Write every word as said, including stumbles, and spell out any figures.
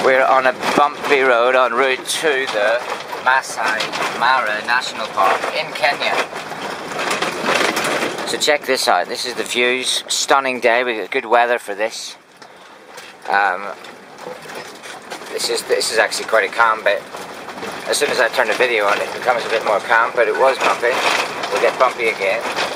We're on a bumpy road on route to the Masaai Mara National Park in Kenya. So check this out. This is the views. Stunning day. We got good weather for this. Um, this is this is actually quite a calm bit. As soon as I turn the video on, it becomes a bit more calm. But it was bumpy. We'll get bumpy again.